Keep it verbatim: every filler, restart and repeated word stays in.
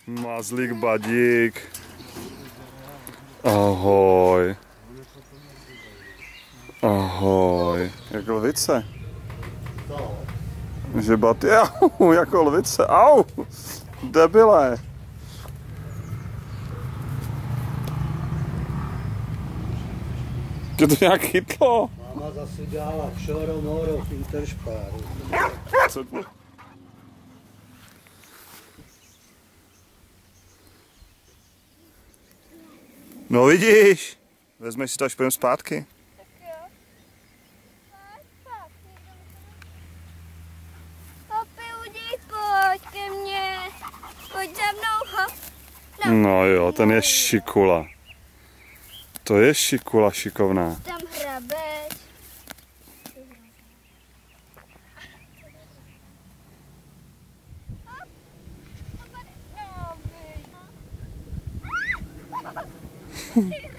Mazlík Badík. Ahoj. Ahoj. Jak lvice. Žebatý, au, jako lvice, au. Debile. Tě to nějak chytlo? Máma zase dělala šoro moro v Interspáru. Co to? No vidíš, vezmeš si to, až půjdeme zpátky. Tak jo. Zpátky. Hopi, uděj, pojď ke mně. Pojď za mnou, hop. No, No jo, ten je šikula. To je šikula šikovná. tam hrabeš. Hop. No,